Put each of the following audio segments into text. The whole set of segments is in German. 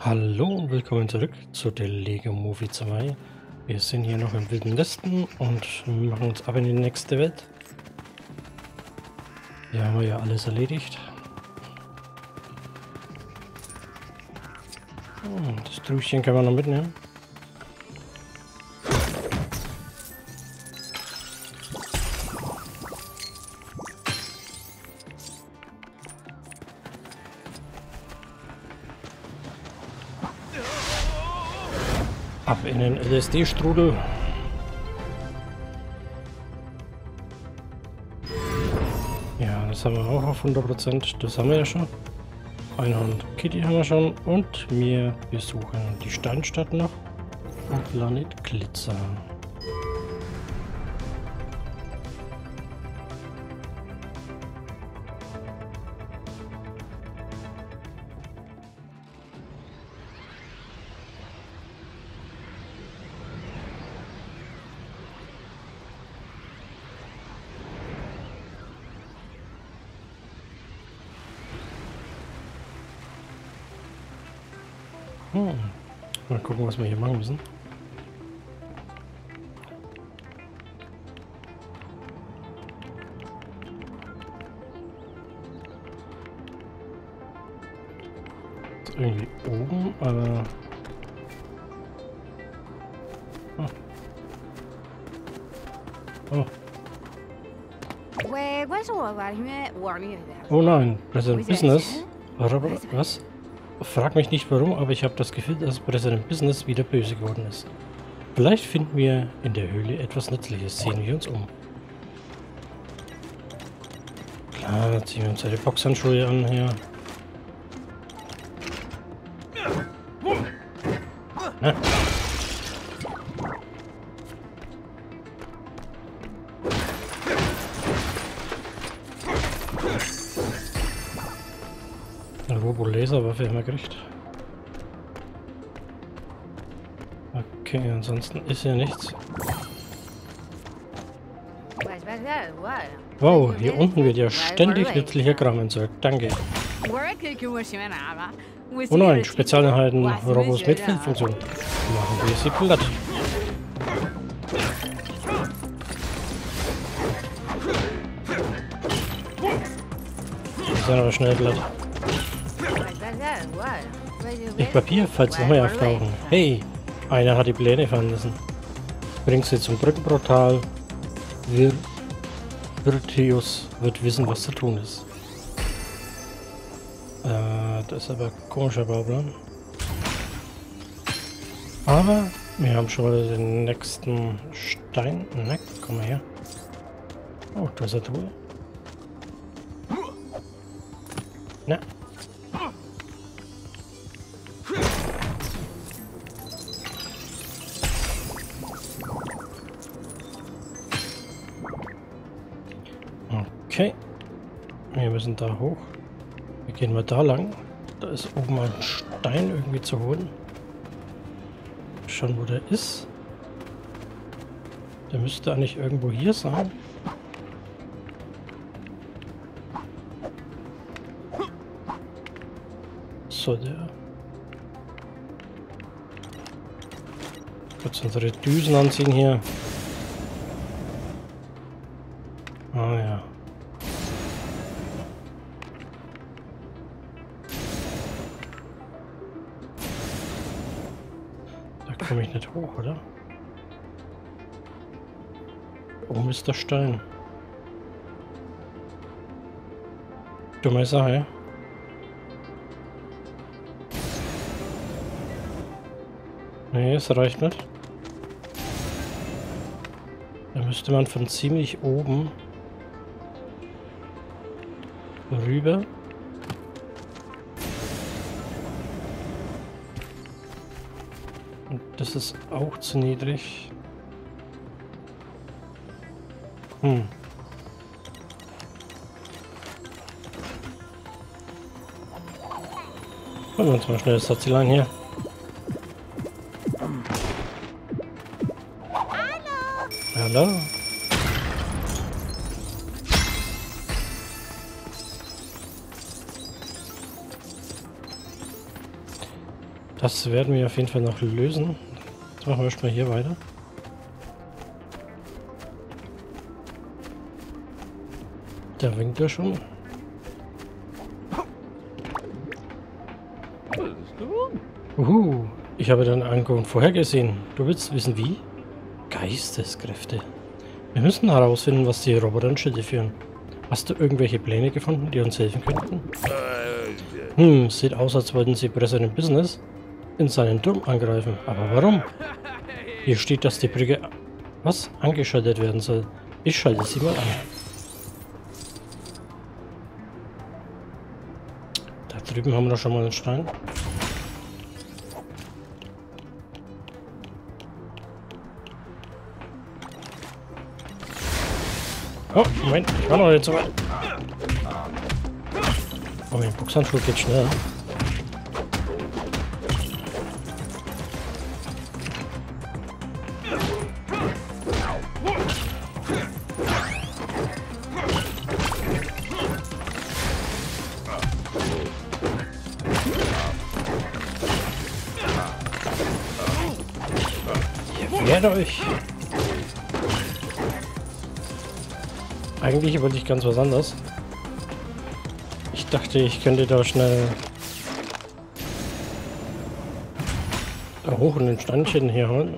Hallo und willkommen zurück zu der Lego Movie 2. Wir sind hier noch im Wilden Westen und machen uns ab in die nächste Welt. Hier haben wir ja alles erledigt. Das Drüschen kann man noch mitnehmen. Ab in den LSD-Strudel. Ja, das haben wir auch auf 100%. Das haben wir ja schon. Einhorn Kitty haben wir schon. Und wir besuchen die Steinstadt noch. Und Planet Glitzer. Mal gucken, was wir hier machen müssen. Ist irgendwie oben, aber... Oh. Oh nein, President Business. Was? Frag mich nicht warum, aber ich habe das Gefühl, dass President Business wieder böse geworden ist. Vielleicht finden wir in der Höhle etwas Nützliches. Sehen wir uns um. Klar, ziehen wir uns die Boxhandschuhe an hier. Na? Eine Robo-Laserwaffe haben wir gekriegt. Okay, ansonsten ist ja nichts. Wow, hier unten wird ja ständig nützlicher Kram entsorgt. Danke. Oh nein, Spezialeinheiten, Robos mit Fehlfunktion. Machen wir sie platt. Die sind aber schnell platt. Ich Papier, falls noch mehr auftauchen. Hey, einer hat die Pläne fallen lassen. Bringt sie zum Brückenportal. Virtius wird wissen, was zu tun ist. Das ist aber ein komischer Bauplan. Aber wir haben schon mal den nächsten Stein. Na, komm mal her. Oh, da ist eine Truhe. Na. Okay, wir müssen da hoch. Wir gehen mal da lang. Da ist oben ein Stein irgendwie zu holen. Schauen, wo der ist. Der müsste eigentlich irgendwo hier sein. So, der. Kurz unsere Düsen anziehen hier. Ah ja. Da komme ich nicht hoch, oder? Oben ist der Stein. Dumme Sache. Nee, es reicht nicht. Da müsste man von ziemlich oben rüber. Und das ist auch zu niedrig. Holen wir uns mal schnell das Satzilein hier. Hallo. Das werden wir auf jeden Fall noch lösen. Jetzt machen wir erstmal hier weiter. Da winkt er schon. Ich habe deinen Ankunft vorhergesehen. Du willst wissen wie? Geisteskräfte. Wir müssen herausfinden, was die Roboter in Schilde führen. Hast du irgendwelche Pläne gefunden, die uns helfen könnten? Sieht aus, als wollten sie Präsident Business in seinen Turm angreifen. Aber warum? Hier steht, dass die Brücke angeschaltet werden soll. Ich schalte sie mal an. Da drüben haben wir doch schon mal einen Stein. Oh, Moment, ich war noch nicht so weit. Oh, mein Boxhandschuh geht schnell. Ihr wehrt euch! Eigentlich wollte ich ganz was anderes. Ich dachte, ich könnte da schnell da hoch und den Standchen hier holen.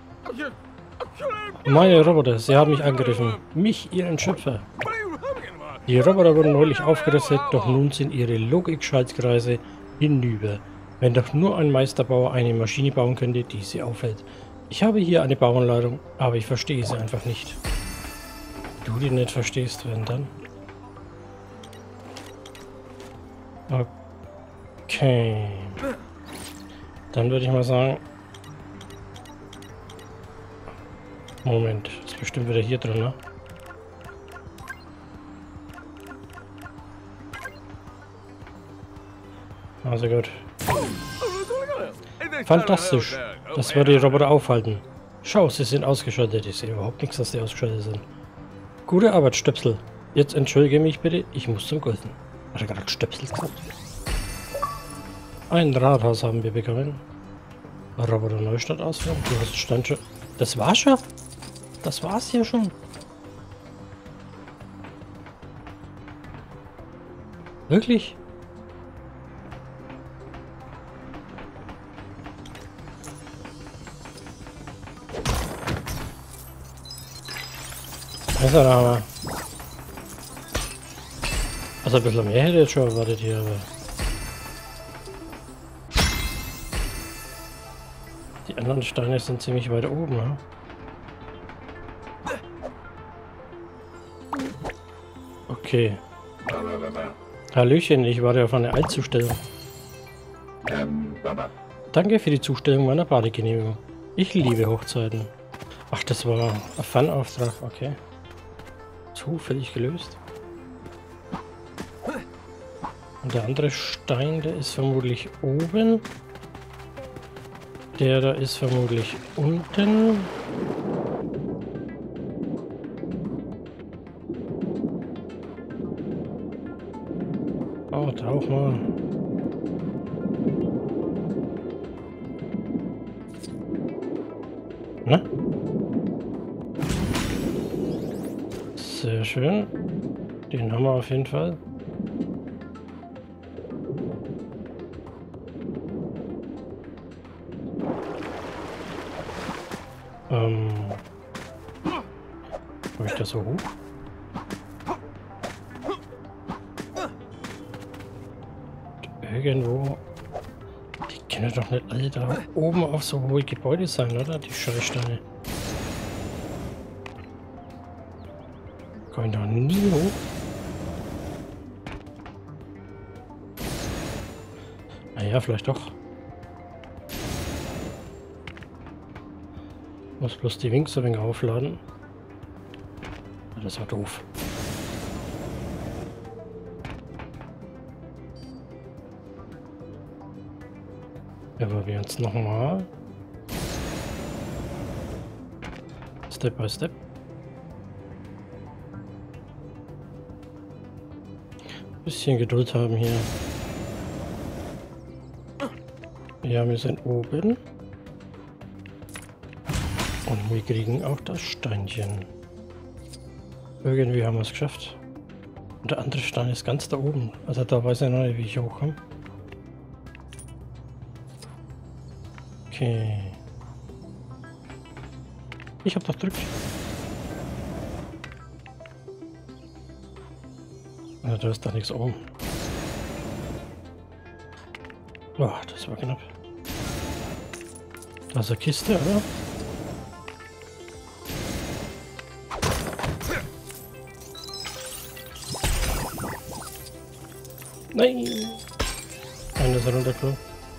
Meine Roboter, sie haben mich angegriffen. Mich, ihren Schöpfer. Die Roboter wurden neulich aufgerüstet, doch nun sind ihre Logik-Schaltkreise hinüber. Wenn doch nur ein Meisterbauer eine Maschine bauen könnte, die sie aufhält. Ich habe hier eine Bauanleitung, aber ich verstehe sie einfach nicht. Du die nicht verstehst, wenn dann. Okay. Dann würde ich mal sagen. Moment, ist bestimmt wieder hier drin, ne? Also gut. Fantastisch. Das würde die Roboter aufhalten. Schau, sie sind ausgeschaltet. Ich sehe überhaupt nichts, dass die ausgeschaltet sind. Gute Arbeit, Stöpsel. Jetzt entschuldige mich bitte, ich muss zum Golfen. Hat er gerade Stöpsel gesagt? Ein Rathaus haben wir bekommen. Roboter Neustadt ausführen. Du hast Stand schon. Das war's schon? Das war's ja schon. Wirklich? Das ist ja der Hammer. Also ein bisschen mehr hätte ich jetzt schon erwartet hier, aber... Die anderen Steine sind ziemlich weit oben, ne? Okay. Hallöchen, ich warte auf eine Eilzustellung. Danke für die Zustellung meiner Badegenehmigung. Ich liebe Hochzeiten. Ach, das war ein Fun-Auftrag, okay. Zufällig gelöst. Und der andere Stein, der ist vermutlich oben. Der da ist vermutlich unten. Oh, tauch mal. Na? Sehr schön. Den haben wir auf jeden Fall. Komme ich da so hoch? Irgendwo. Die können doch nicht alle da oben auf so hohe Gebäude sein, oder? Die Scheißsteine. Kommen doch nie hoch. Naja, vielleicht doch. Muss bloß die Wings ein wenig aufladen. Das war doof. Wir probieren es nochmal. Step by Step. Bisschen Geduld haben hier. Ja, wir sind oben. Und wir kriegen auch das Steinchen. Irgendwie haben wir es geschafft. Und der andere Stein ist ganz da oben. Also da weiß ich noch nicht, wie ich hochkomme. Okay. Ich hab doch gedrückt. Also da ist doch nichts oben. Oh, das war knapp. Da ist eine Kiste, oder? Nein! Einer ist runtergeflogen.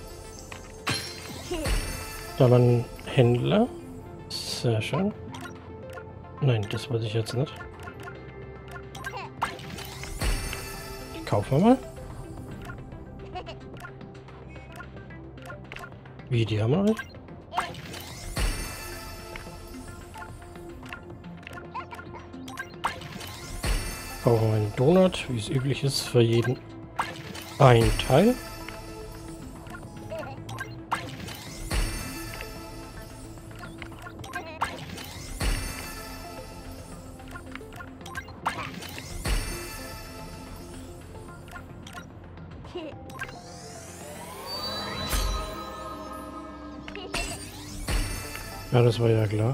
Da war ein Händler. Sehr schön. Nein, das wollte ich jetzt nicht. Kaufen wir mal. Wie, die haben wir nicht? Kaufen wir einen Donut, wie es üblich ist, für jeden ein Teil. Ja, das war ja klar.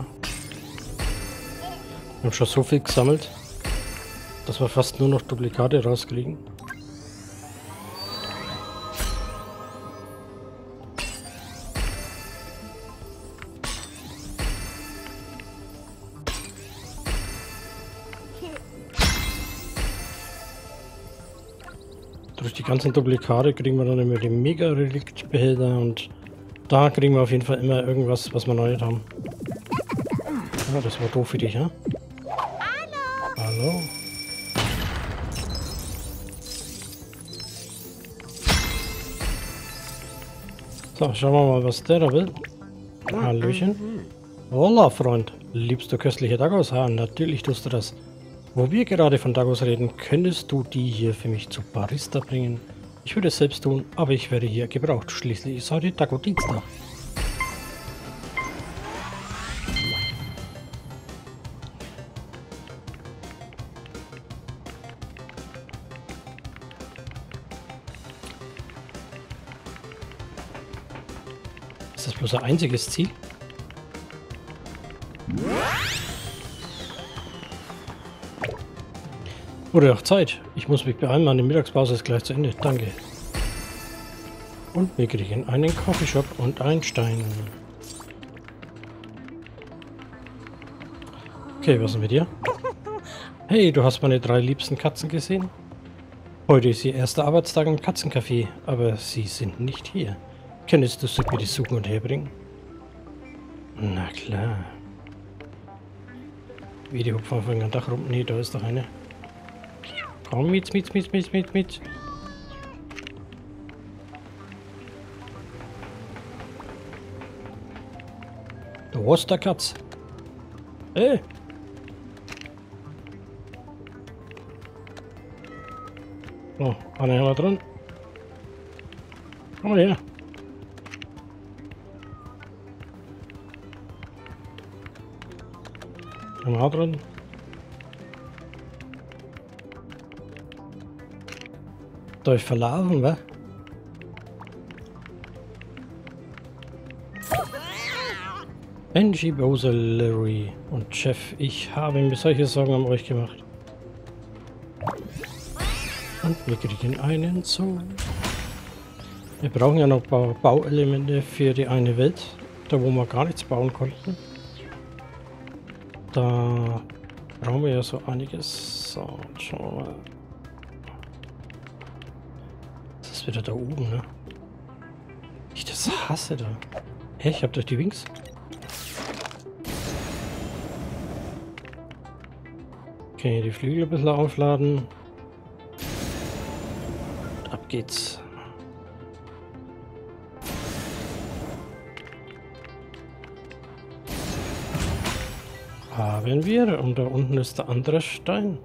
Wir haben schon so viel gesammelt, dass wir fast nur noch Duplikate rauskriegen. Durch die ganzen Duplikate kriegen wir dann immer die Mega-Relikt-Behälter und da kriegen wir auf jeden Fall immer irgendwas, was wir noch nicht haben. Ja, das war doof für dich, ja? Hallo? So, schauen wir mal, was der da will. Hallöchen. Hola, Freund. Liebst du köstliche Tacos? Ja, natürlich tust du das. Wo wir gerade von Tacos reden, könntest du die hier für mich zu Barista bringen? Ich würde es selbst tun, aber ich werde hier gebraucht. Schließlich ist heute Taco-Dienstag. Ist das bloß ein einziges Ziel? Wurde auch Zeit. Ich muss mich beeilen, meine Mittagspause ist gleich zu Ende. Danke. Und wir kriegen einen Coffeeshop und einen Stein. Okay, was ist mit dir? Hey, du hast meine 3 liebsten Katzen gesehen? Heute ist ihr erster Arbeitstag im Katzencafé, aber sie sind nicht hier. Könntest du sie bitte suchen und herbringen? Na klar. Wie die hupfen auf einem Dach rum. Nee, da ist doch eine. Komm mit. Du hast der Katz. Hey! So, eine haben wir drin. Komm mal her. Haben wir auch drin. Darf ich verlaufen, wa? Benji, Bowser, Larry und Chef, ich habe mir solche Sorgen um euch gemacht. Und wir kriegen einen Zoo. Wir brauchen ja noch ein paar Bauelemente für die eine Welt, da wo wir gar nichts bauen konnten. Da brauchen wir ja so einiges. So, schauen wir mal. Das ist wieder da oben, ne? Ich das hasse da. Hä, ich hab doch die Wings. Okay, die Flügel ein bisschen aufladen. Und ab geht's. Haben wir. Und da unten ist der andere Stein.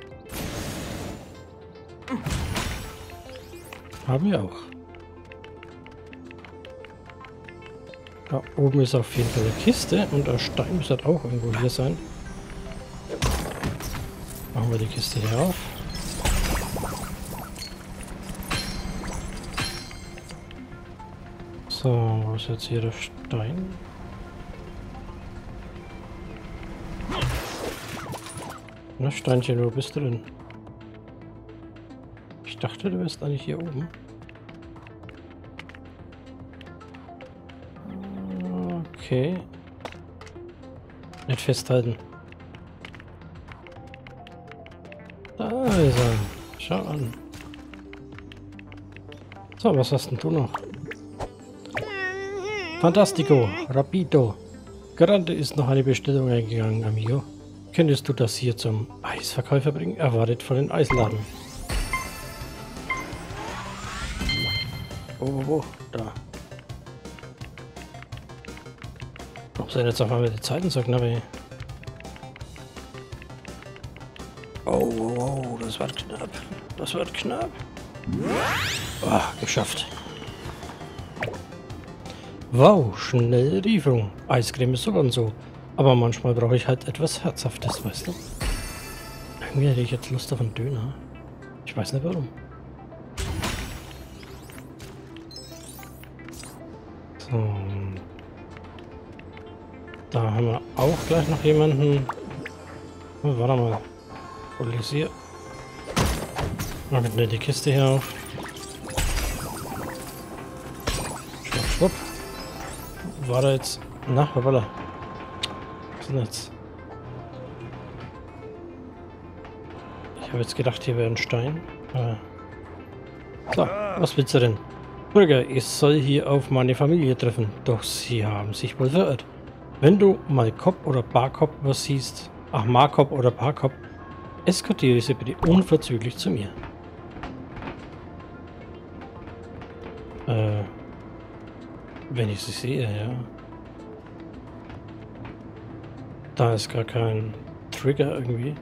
Haben wir auch. Da oben ist auf jeden Fall eine Kiste und der Stein muss halt auch irgendwo hier sein. Machen wir die Kiste hier auf. So, wo ist jetzt hier der Stein? Na, Steinchen, wo bist du denn? Ich dachte, du wärst eigentlich hier oben. Okay. Nicht festhalten. Da ist er. Schau an. So, was hast denn du noch? Fantastico, rapido. Gerade ist noch eine Bestellung eingegangen, amigo. Könntest du das hier zum Eisverkäufer bringen? Erwartet von den Eisladen. Wo? Da. Ob sie jetzt auf einmal die Zeiten so knapp, ey. Oh, das wird knapp. Das wird knapp. Oh, geschafft. Wow, schnelle Lieferung. Eiscreme ist so und so. Aber manchmal brauche ich halt etwas Herzhaftes, weißt du? Irgendwie hätte ich jetzt Lust auf einen Döner. Ich weiß nicht warum. So. Da haben wir auch gleich noch jemanden. Oh, warte mal. Hol ich hier. Machen wir die Kiste hier auf. Schwupp, schwupp. War da jetzt. Na, hoppala. Was ist denn jetzt? Ich habe jetzt gedacht, hier wäre ein Stein. So, was willst du denn? Bürger, ich soll hier auf meine Familie treffen. Doch sie haben sich wohl verirrt. Wenn du mal Cop oder Barcop was siehst, ach Markop oder Barcop, eskortiere sie bitte unverzüglich zu mir. Wenn ich sie sehe, ja. Da ist gar kein Trigger irgendwie.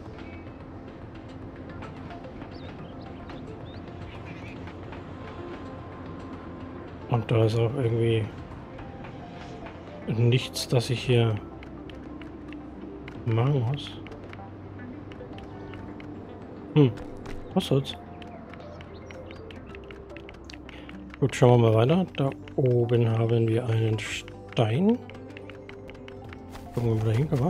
Und da ist auch irgendwie nichts, das ich hier machen muss. Was soll's? Gut, schauen wir mal weiter. Da oben haben wir einen Stein. Gucken wir mal da hinkommen.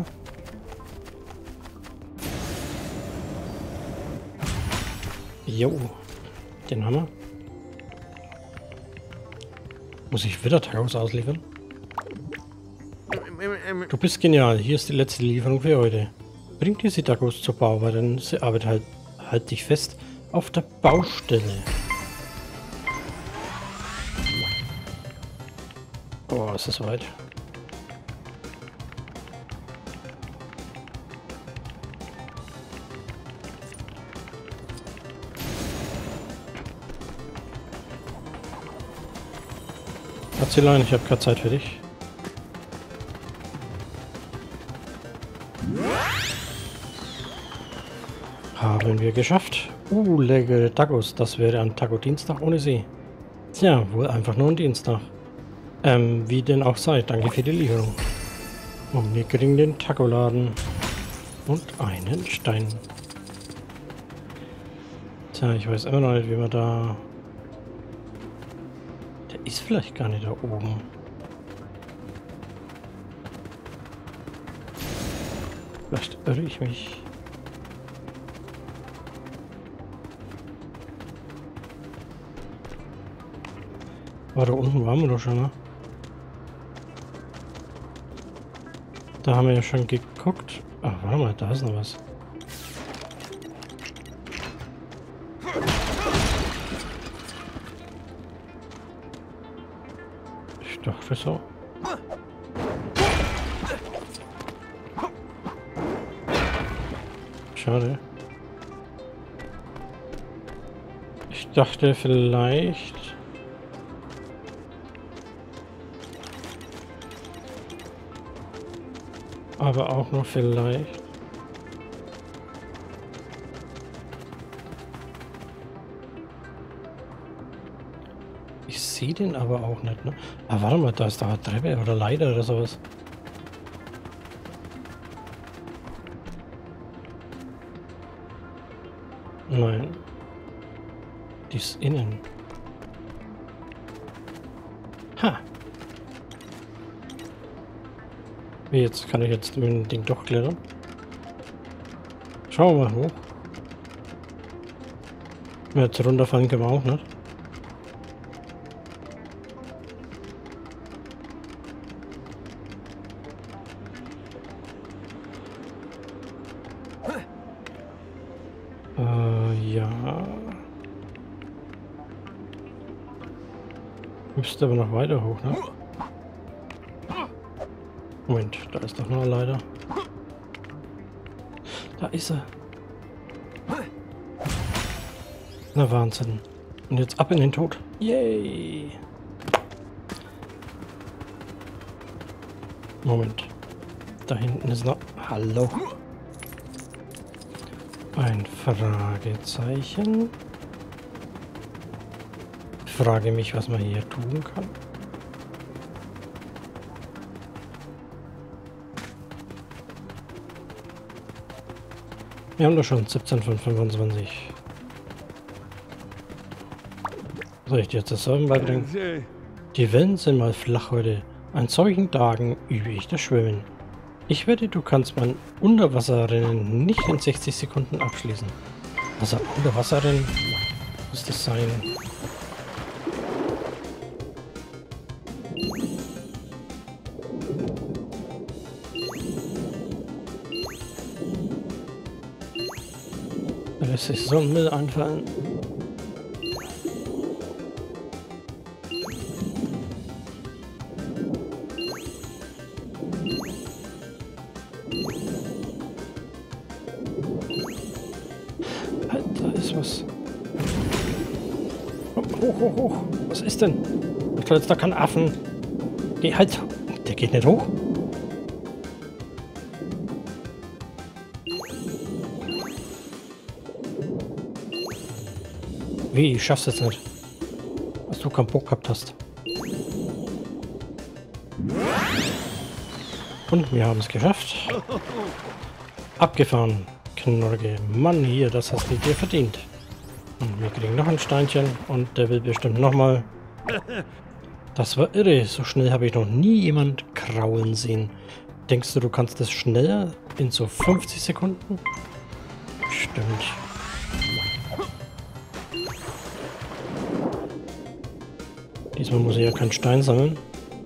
Jo, den haben wir. Muss ich wieder Tacos ausliefern? Du bist genial. Hier ist die letzte Lieferung für heute. Bring diese Tacos zur Bauarbeit, denn sie arbeitet halt dich fest auf der Baustelle. Oh, ist das weit. Erzähl, ich habe keine Zeit für dich. Haben wir geschafft. Leckere Tacos. Das wäre ein Taco-Dienstag ohne sie. Tja, wohl einfach nur ein Dienstag. Wie denn auch sei. Danke für die Lieferung. Und wir kriegen den Taco-Laden. Und einen Stein. Tja, ich weiß immer noch nicht, wie man da... Der ist vielleicht gar nicht da oben. Vielleicht irre ich mich. Aber da unten waren wir doch schon, ne? Da haben wir ja schon geguckt. Ach, warte mal, da ist noch was. Ich dachte so. Schade. Ich dachte vielleicht... Aber auch noch vielleicht... Ich sehe den aber auch nicht, ne? Ah, warte mal, da ist doch eine Treppe oder Leiter oder sowas. Nein. Die ist innen. Ha! Wie, jetzt kann ich jetzt mit dem Ding doch klettern? Schauen wir mal hoch. Jetzt runterfallen können wir auch nicht. Ja. Müsste aber noch weiter hoch, ne? Moment, da ist doch noch eine Leiter. Da ist er. Na Wahnsinn. Und jetzt ab in den Tod. Yay! Moment. Da hinten ist noch... Hallo. Ein Fragezeichen. Ich frage mich, was man hier tun kann. Wir haben doch schon 17 von 25. Soll ich dir jetzt das Surfen beibringen? Die Wellen sind mal flach heute. An solchen Tagen übe ich das Schwimmen. Ich wette, du kannst mein Unterwasserrennen nicht in 60 Sekunden abschließen. Also Unterwasserrennen muss das sein. Da lässt sich so ein Müll einfallen. Da ist was. Hoch, hoch, hoch. Was ist denn? Ich soll jetzt da keinen Affen. Geh halt. Der geht nicht hoch. Wie? Ich schaff's jetzt nicht. Was du keinen Bock gehabt hast. Und wir haben es geschafft. Abgefahren. Knorke. Mann, hier, das hast du dir verdient. Und wir kriegen noch ein Steinchen und der will bestimmt nochmal. Das war irre. So schnell habe ich noch nie jemand kraulen sehen. Denkst du, du kannst das schneller in so 50 Sekunden? Stimmt. Diesmal muss ich ja keinen Stein sammeln.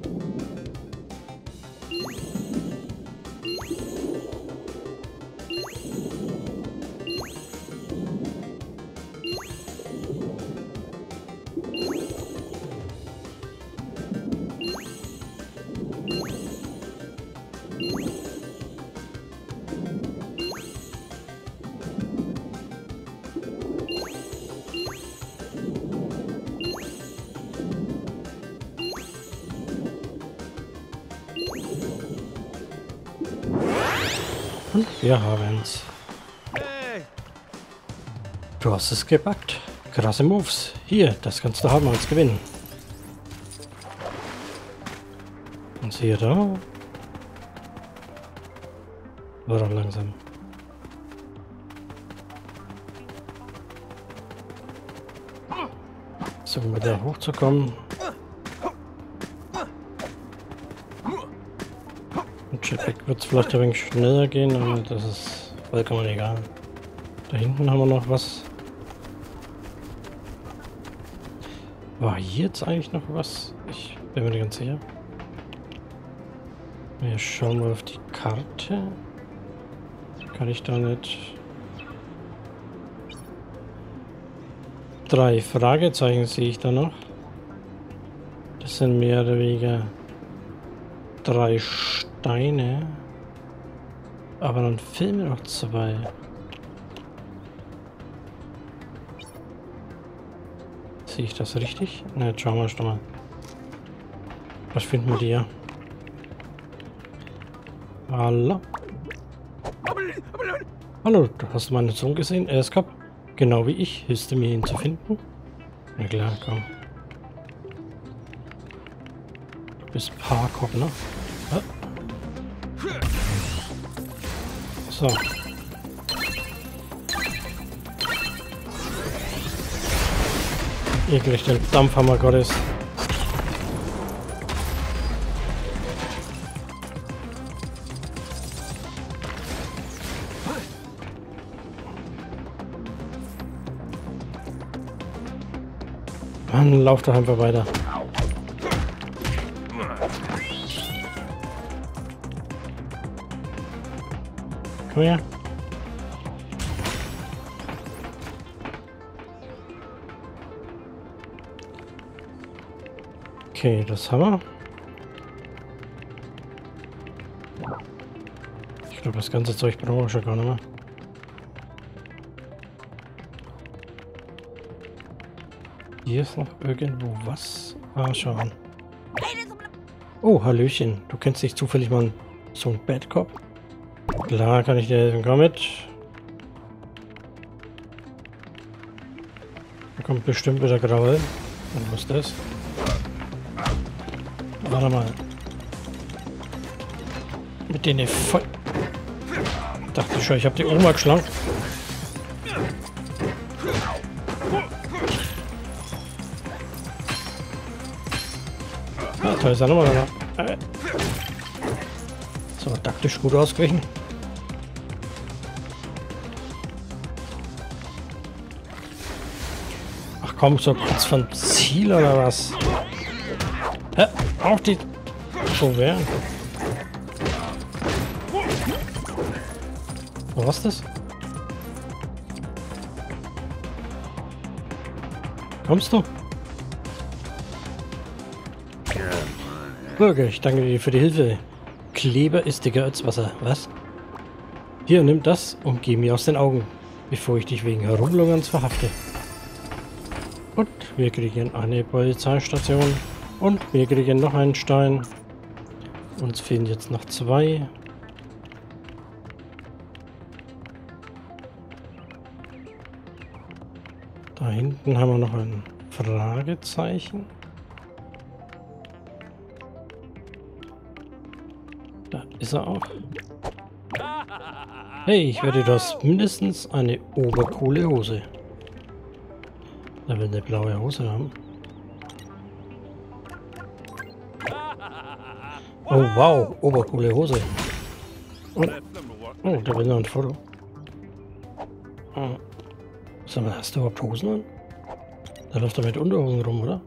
Und wir haben's. Du hast es gepackt. Krasse Moves. Hier, das kannst du haben als Gewinn. Und siehe da. War doch langsam. So, um da hochzukommen. Jetpack wird es vielleicht ein wenig schneller gehen, aber das ist vollkommen egal. Da hinten haben wir noch was. War hier jetzt eigentlich noch was? Ich bin mir nicht ganz sicher. Wir schauen mal auf die Karte. Kann ich da nicht... 3 Fragezeichen sehe ich da noch. Das sind mehr oder weniger 3 Steine. Aber dann fehlen mir noch 2. Sehe ich das richtig? Na, jetzt schauen wir schon mal. Was finden wir hier? Hallo? Hallo, du hast meinen Sohn gesehen? Er ist kaputt. Genau wie ich. Hilfst du mir, ihn zu finden? Na klar, komm. bis Park hocken, ne? Ah. So. Eklig, den Dampfhammer Gottes. Mann, lauf doch einfach weiter. Komm her. Okay, das haben wir. Ich glaube, das ganze Zeug brauchen wir schon gar nicht mehr. Hier ist noch irgendwo was. Ah, schau an. Oh, Hallöchen. Du kennst dich zufällig mal so ein Bad Cop? Klar, kann ich dir helfen. Komm mit. Da kommt bestimmt wieder Graul. Und was ist das? Warte mal. Mit denen voll. Dachte schon, ich habe die Oma geschlagen. Ah, da ist er nochmal da. So, taktisch gut ausgewichen. Ach komm, so kurz vom Ziel oder was? Hä? Auch die... Wo wären? Was ist das? Kommst du? Bürger, ich danke dir für die Hilfe. Kleber ist dicker als Wasser. Was? Hier, nimm das und geh mir aus den Augen, bevor ich dich wegen Herumlungerns verhafte. Und wir kriegen eine Polizeistation. Und wir kriegen noch einen Stein. Uns fehlen jetzt noch 2. Da hinten haben wir noch ein Fragezeichen. Da ist er auch. Hey, ich wette, du hast mindestens eine obercoole Hose. Da will eine blaue Hose haben. Oh wow, obercoole Hose. Und, oh, da will noch ein Foto. Oh. Sag mal, hast du überhaupt Hosen an? Da läuft er mit Unterhosen rum, oder?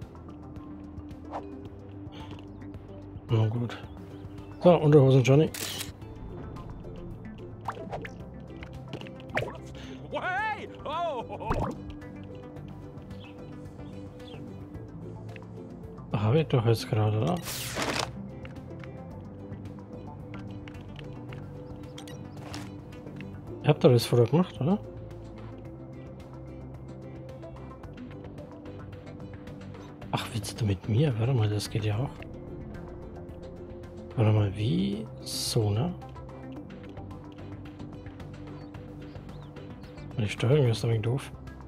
Na gut. So, Unterhosen Johnny. Habe ich doch jetzt gerade, oder? Ihr habt doch das Foto gemacht, oder? Ach, willst du mit mir? Warte mal, das geht ja auch. Warte mal, wie? So, ne? Die Steuerung ist ein wenig doof.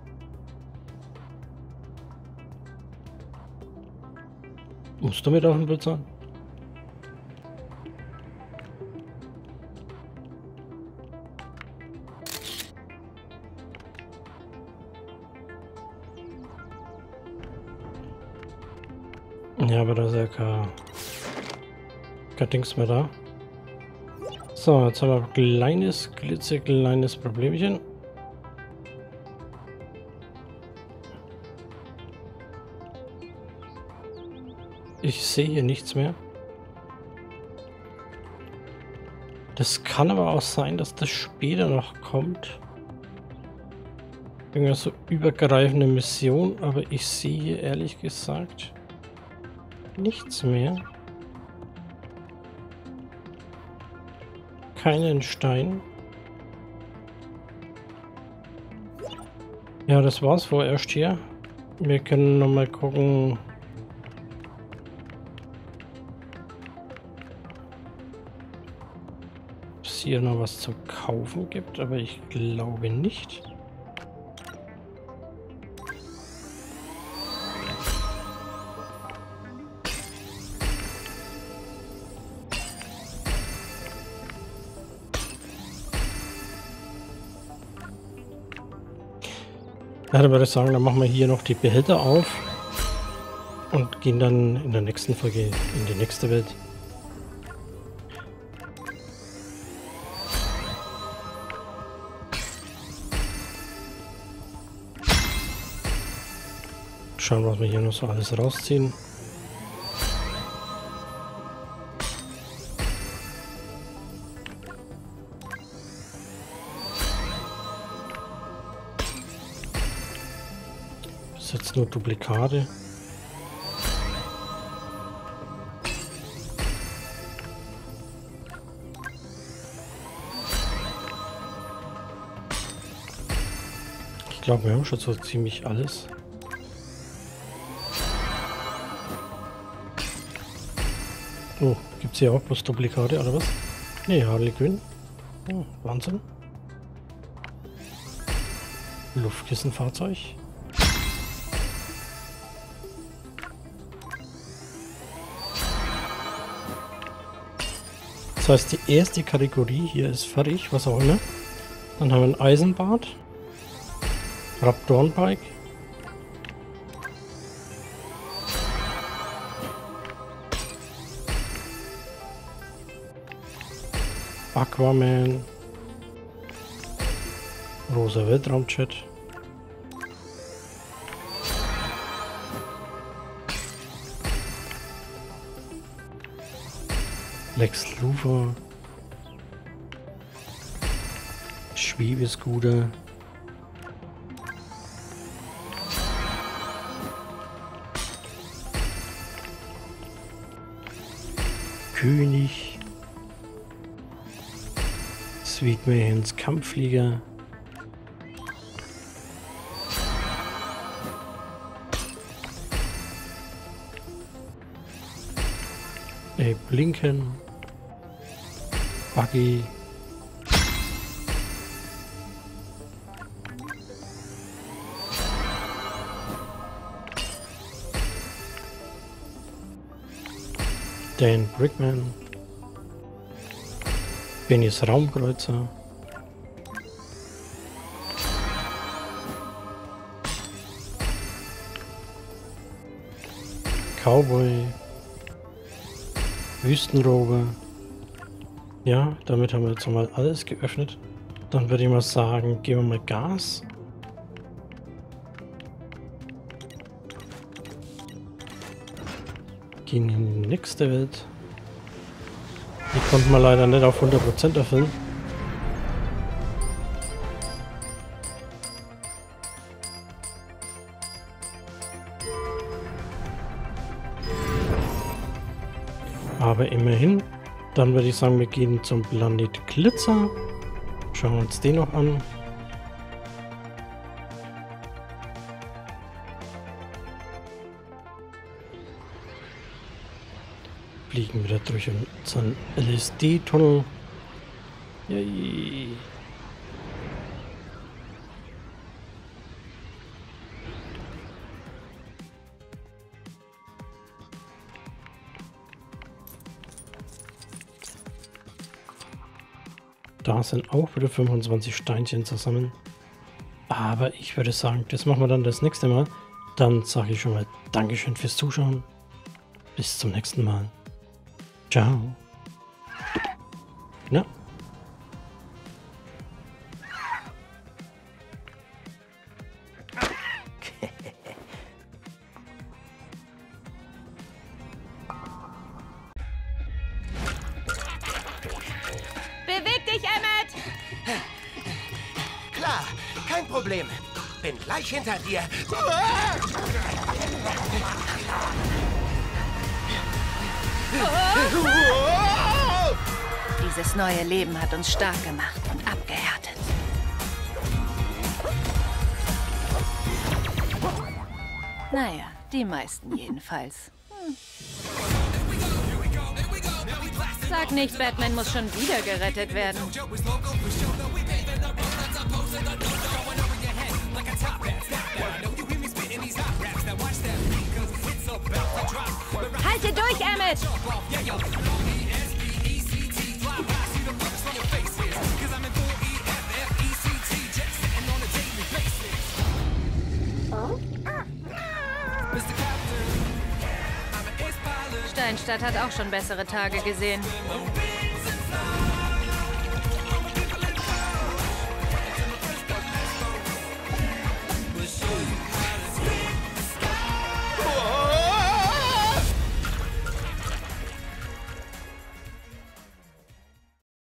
Musst du mit auf dem Bild sein? Ja, aber da ist ja kein Dings mehr da. So, jetzt haben wir ein kleines, klitzekleines Problemchen. Ich sehe hier nichts mehr. Das kann aber auch sein, dass das später noch kommt. Irgendwas so übergreifende Mission, aber ich sehe hier ehrlich gesagt nichts mehr. Keinen Stein. Ja, das war's vorerst hier. Wir können noch mal gucken. Ob es hier noch was zu kaufen gibt, aber ich glaube nicht. Ja, dann würde ich sagen, dann machen wir hier noch die Behälter auf und gehen dann in der nächsten Folge in die nächste Welt. Schauen, was wir hier noch so alles rausziehen. Das ist jetzt nur Duplikate. Ich glaube, wir haben schon so ziemlich alles. Oh, gibt es hier auch bloß Duplikate oder was? Nee, Harley Quinn. Oh, Wahnsinn. Luftkissenfahrzeug. Das heißt, die erste Kategorie hier ist fertig, was auch immer. Dann haben wir ein Eisenbad. Raptorenbike. Aquaman. Rosa Weltraumjet. Lex Luthor. Schwebescooter. König. Sweetmans Kampfflieger. Lincoln. Buggy. Dan Brickman. Bennys Raumkreuzer. Cowboy. Wüstenrover. Ja, damit haben wir jetzt mal alles geöffnet. Dann würde ich mal sagen, geben wir mal Gas. Gehen in die nächste Welt. Die konnten wir leider nicht auf 100% erfüllen. Aber immerhin. Dann würde ich sagen, wir gehen zum Planet Glitzer. Schauen wir uns den noch an. Fliegen wieder durch unseren LSD-Tunnel. Yay. Da sind auch wieder 25 Steinchen zusammen. Aber ich würde sagen, das machen wir dann das nächste Mal. Dann sage ich schon mal Dankeschön fürs Zuschauen. Bis zum nächsten Mal. Ciao. Ja. Beweg dich, Emmett! Klar, kein Problem. Bin gleich hinter dir. Dieses neue Leben hat uns stark gemacht und abgehärtet. Naja, die meisten jedenfalls. Sag nicht, Batman muss schon wieder gerettet werden. Halte durch, Emmett! Kleinstadt hat auch schon bessere Tage gesehen.